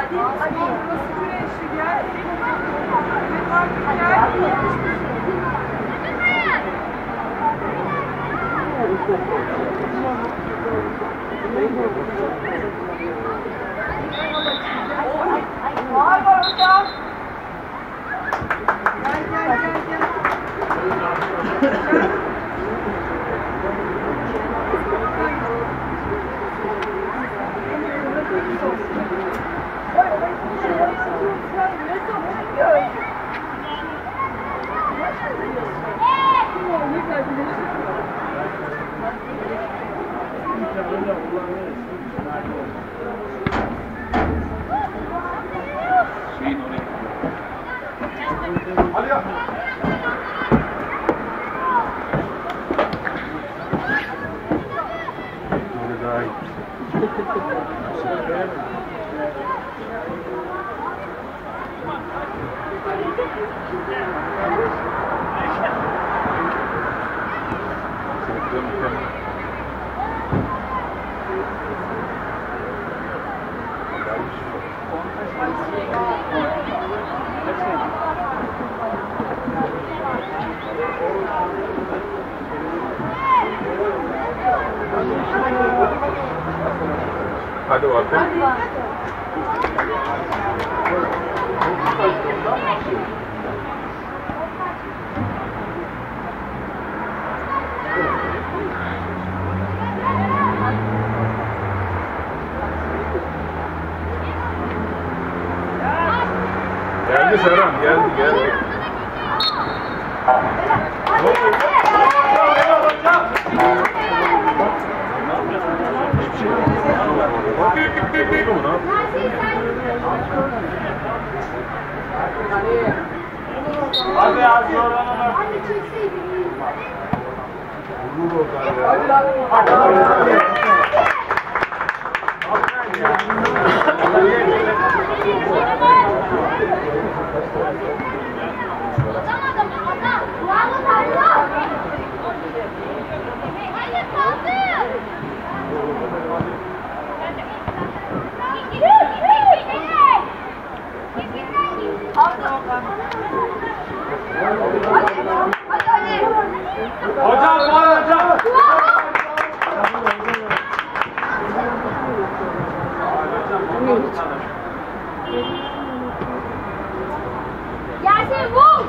Hadi. Nasıl güneşli gel. Evet artık gel. Var hocam. Gel. Hadi ya. Böyle daha iyi. Hadi bakalım. Geldi Serhan, geldi. Hadi ya, hadi çekseydin. Hocam var hocam. Yasin vur.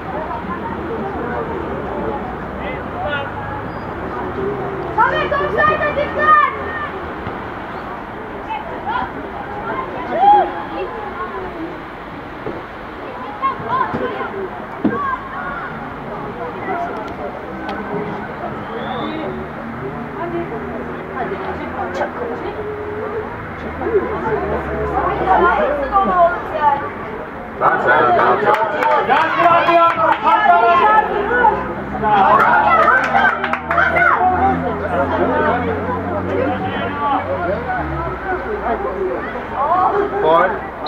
Samet offside'a dikkat. Lan sen ne yapacaksın? Hadi ya. Faul.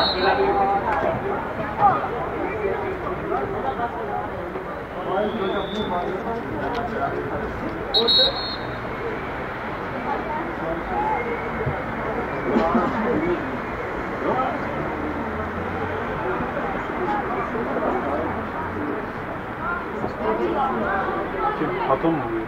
Kim? Atom mu diyor?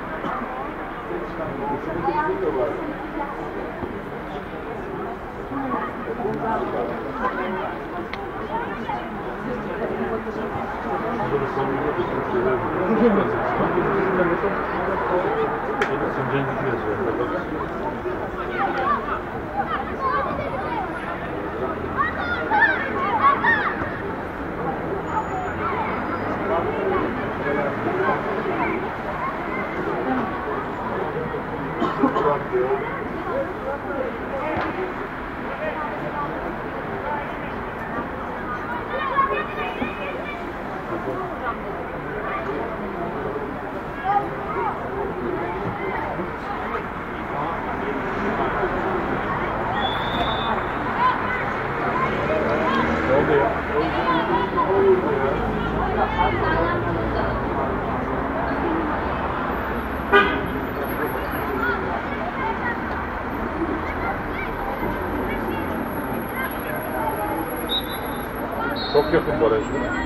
Çok yakın baraj.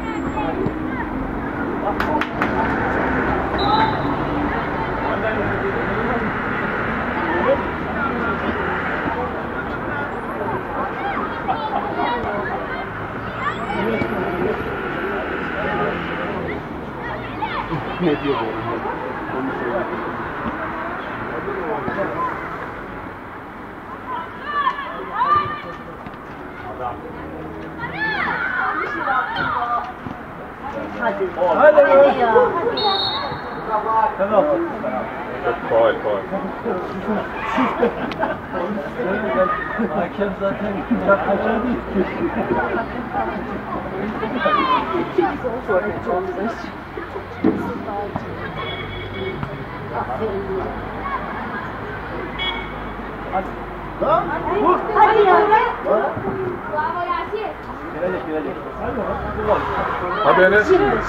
Ne diyor bu? Hadi. Hadi Ya. Çok kolay. Hakem zaten kaçar değil. Hadi ya. Bravo Yasin. Gelecek. Hadi Enes.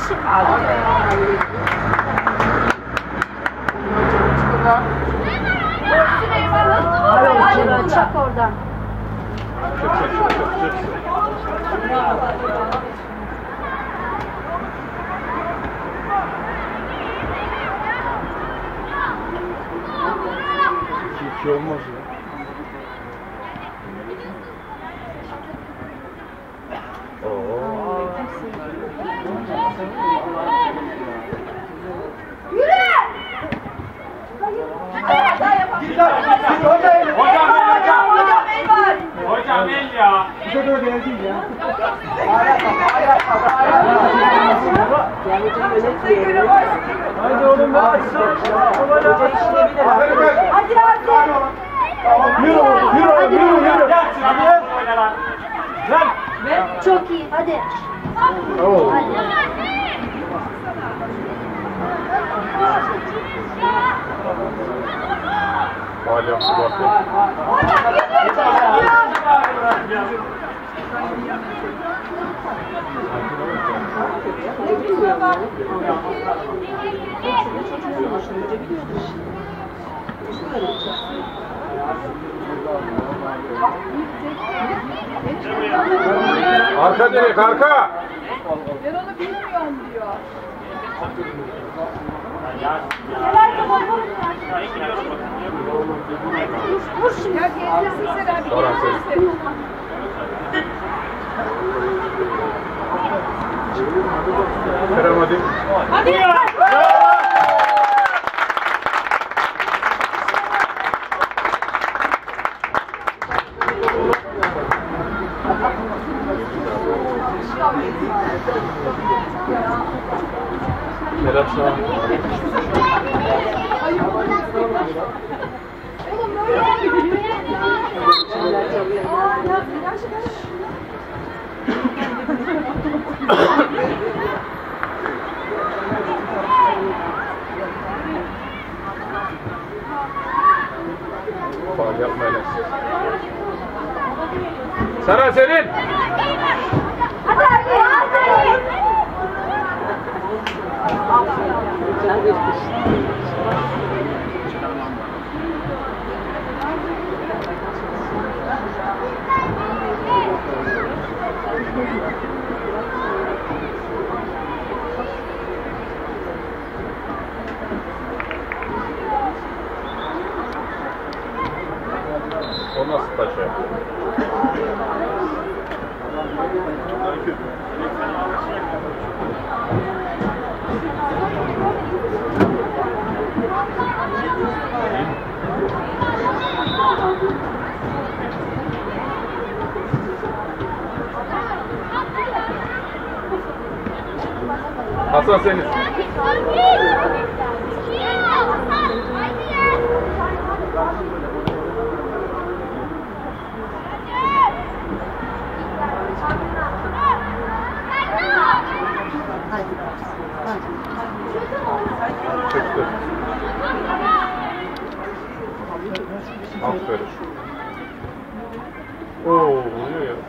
Hadi böyle çak oradan. Hiç olmaz ya. Hocam el ya. Bize de öyle değil ya. Haydi oğlum ben açsın. Hadi hadi. Yürü. Çok iyi. Hadi. Oo. Hadi. Faal yaptı bak. Arka direk arka. Ben onu bilmiyorum diyor. Vur şimdi. Ya getirsin Seren bir Orhan getirsin. Kerem hadi. Hadi ya. Kerem sağ. Faal yapma Enes. Sara senin. Hadi hadi. O nasıl taşa? Hasan senin. Çıktı. Aferin. Oo, vuruyor ya.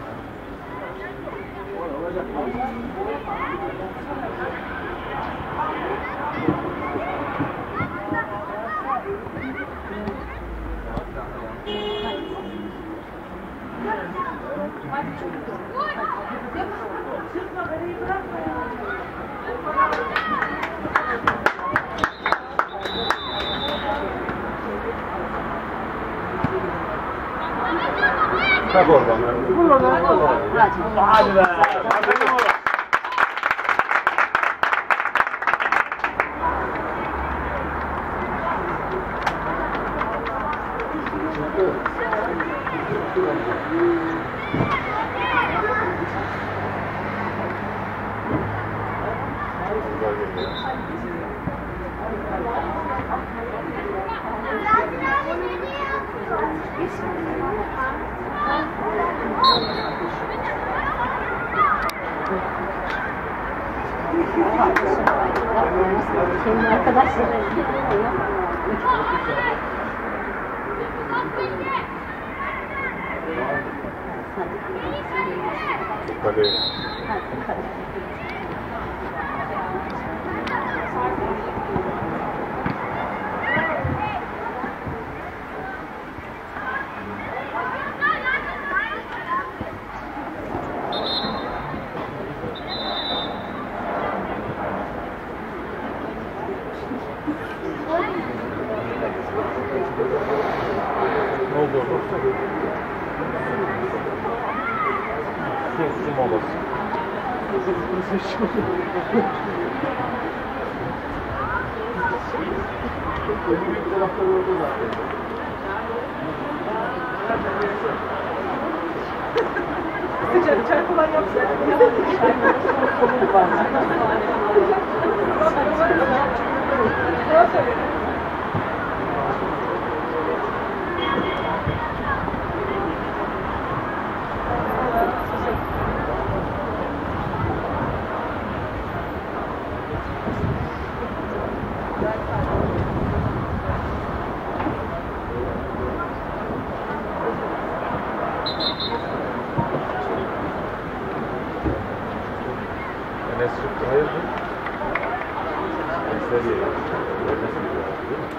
Hadi çocuk. Tak oradan. Hadi be. Senin arkadaşların gidiyor. Hadi. Ne oldu? Su molası. Sıcak çay falan yapsaydın. Enes çıktı. Hayırdır? Enes'ler yiyor. Enes yiyor. Değil mi?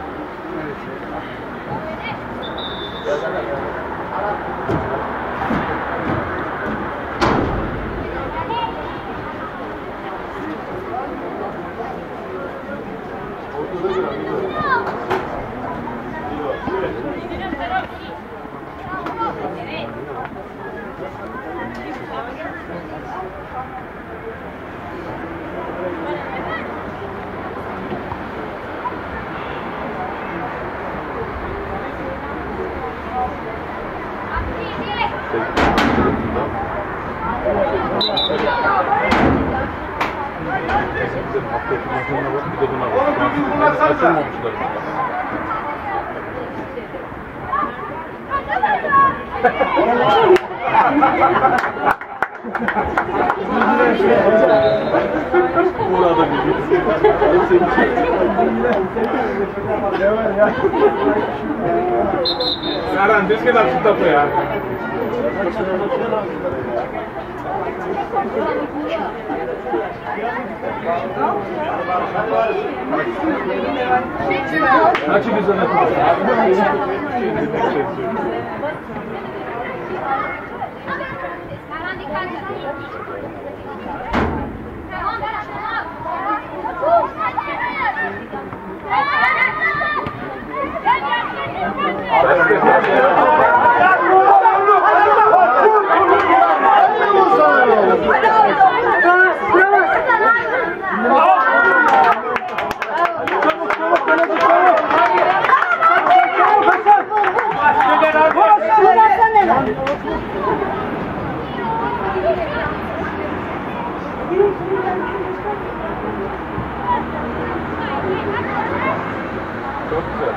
Oğlum düzgün kullansanıza. Burada Erhan düzgün at topu ya. Kaçı güzel Çok güzel.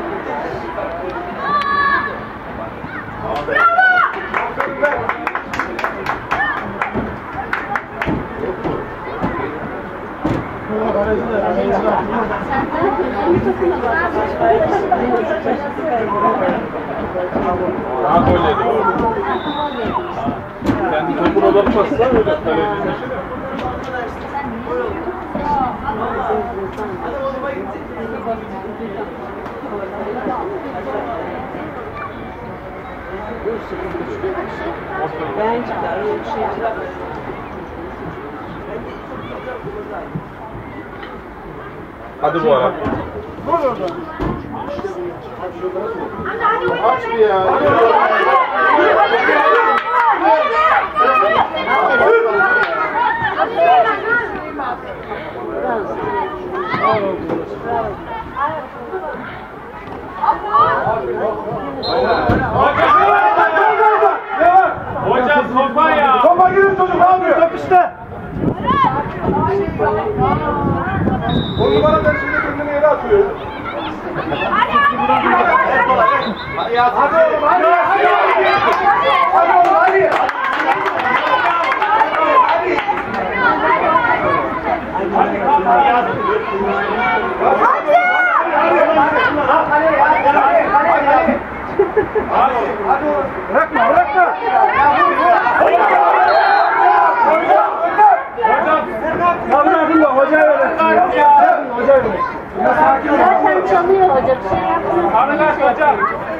Daha gol yedi. Kendi topuna bakmazsa öyle kalecinin işi de. Bence de öyle bir şey. Hadi bu ara. Aç bir ya. Hocam topa ya. Topa girin çocuk ne yapıyor? Top işte. O numara ben şimdi kendini yere atıyor. Hadi oğlum hadi. Hadi oğlum hadi. Bırakma bırakma. Hocaya verin. Zaten çalıyor hoca, bir şey yapmıyor. Hadi kaç hocam.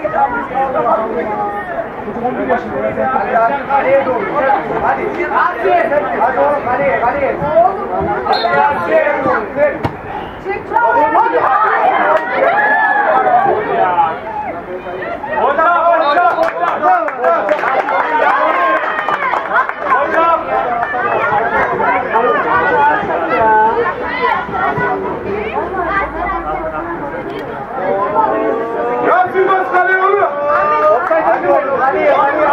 Hadi kaleye doğru. Hadi. Hadi oğlum kaleye kaleye. Hadi. Çık hadi. Ya Sivas kaleye oğlum. Hadi oğlum kaleye.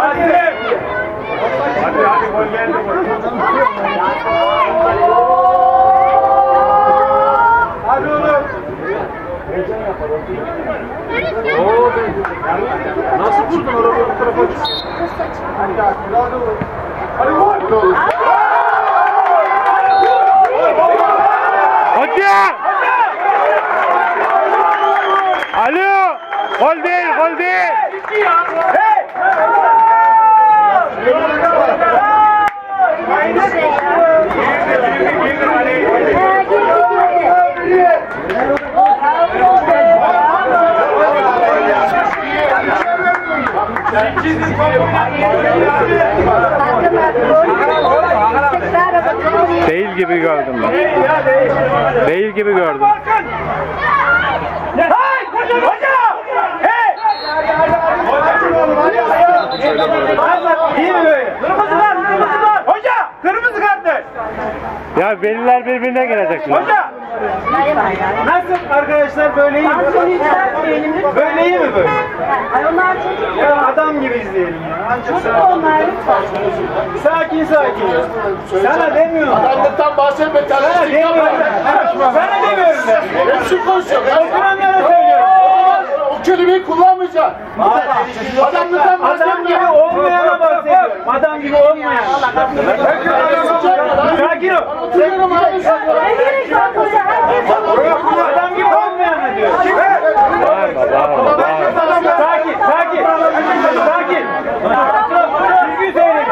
Hadi gol geldi. Hadi oğlum. Nasıl vurdun arabayı bu tarafa? Hadi oğlum. Hoca! Alo! Gol değil, gol değil! Değil gibi gördüm ben. Değil gibi gördüm. İyi mi böyle? Kırmızılar, kırmızılar. Hoca, kırmızı kartı. Ya veliler birbirine girecek şimdi. Hoca. Nasıl arkadaşlar böyle iyi mi? Böyle iyi mi böyle? Ay onlar çocuk. Ya adam gibi izleyelim ya. Ancak Çocuk sakin. onlar lütfen. Sakin sakin. Sana demiyorum. Adamlıktan bahsetme, Sana demiyorum. Sana demiyorum ben. Hepsi konuşuyor. Oturanlara söylüyorum. O kelimeyi kullanmayacaksın. Adamlıktan Adam gibi bahsetme. olmayana bahsediyorum. Adam gibi olmayan. Sakin ol. Oturuyorum abi. Ne gerek var hoca? Herkes Adam gibi olmayana diyor. Bağırma, bağırma. Sakin, sakin. Sakin. Düzgün söyleyin.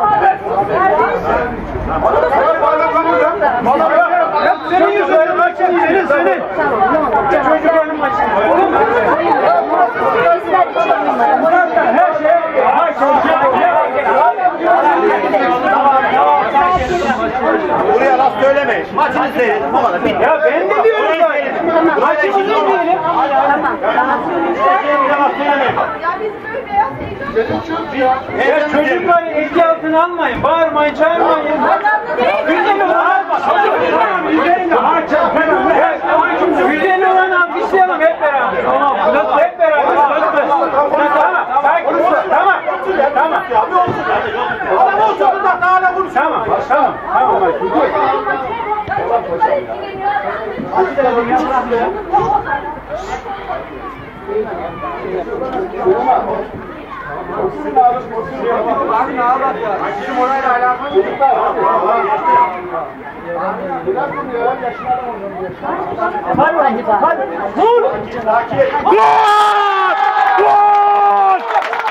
Ya senin yüzünden maçın senin. Çocukların maçı. Her şey. Buraya laf söylemeyin. Maçını seyredin. Bu kadar. Bitti. Ya ben de diyorum zaten. Maçı izleyelim. Ya biz böyle beyaz Ya çocukları etki altına almayın. Bağırmayın, çağırmayın. Güzel olan güzel olan alkışlayalım hep beraber. Tamam. Hep beraber. Tamam. Tamam. Tamam. Adam oturdu da daha da vursun. Tamam. Tamam. Tamam. Bizim orayla alakalı Hadi bak. Vur! Gol! Gol!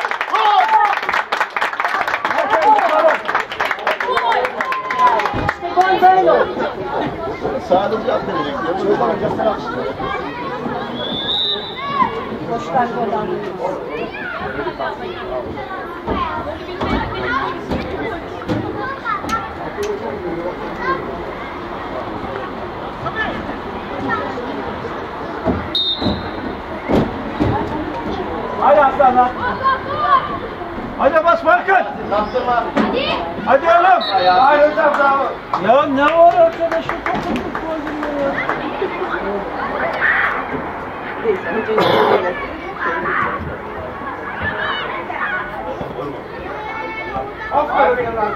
İşte gol böyle olur. Sadece atlayacak. Boştan gol almıyoruz. Hadi aslanlar. Hadi bas Barkın. Hadi oğlum. Hayır hocam bravo. Ya ne var arkadaşım? Aferin lan.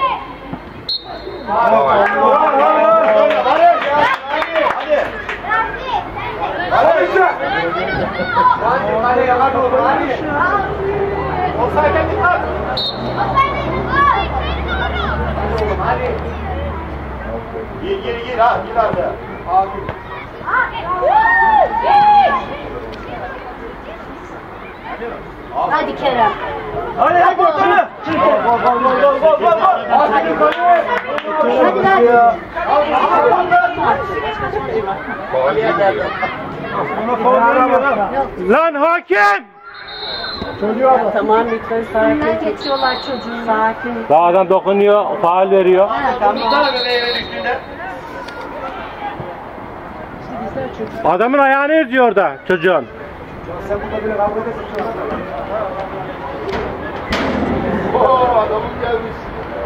Gir ha, gir abi. Hadi Kerem. Hadi hadi oğlum. Lan hakem! Tamam lütfen sakin. Geçiyorlar çocuğu. Sakin. Daha adam dokunuyor, faul veriyor. Adamın ayağını eziyor orada çocuğun. Sen burada bile kavga edesin. Adamım gelmiş.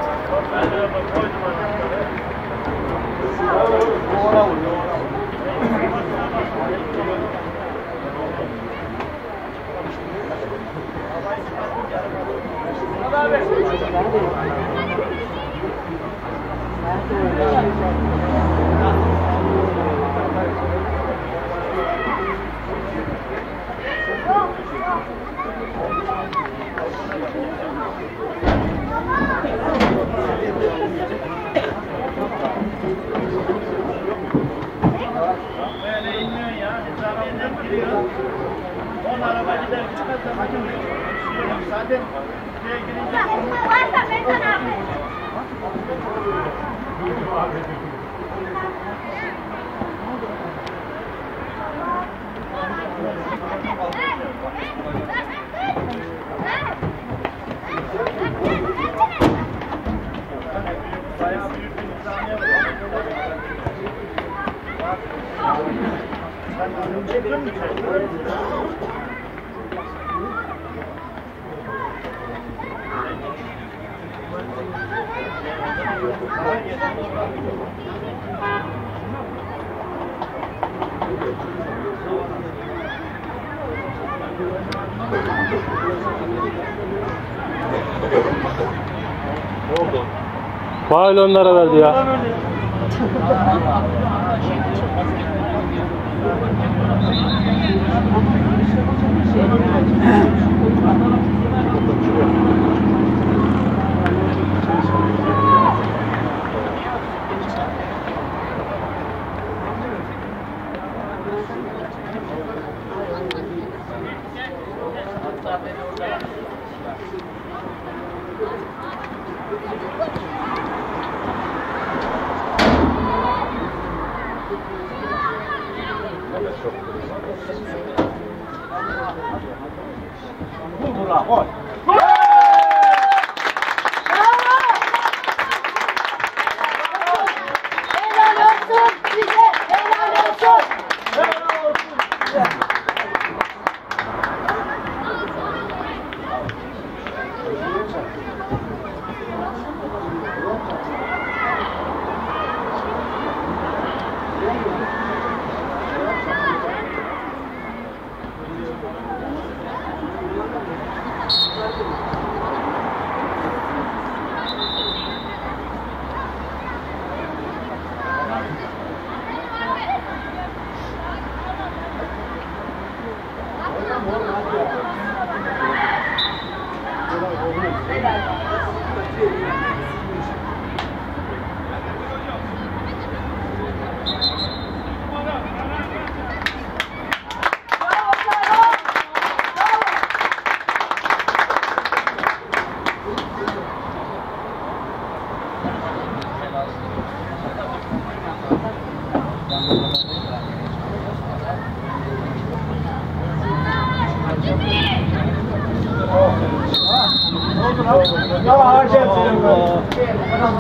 Faul onlara verdi ya.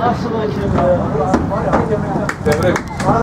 Nasıl hakem ya? Devre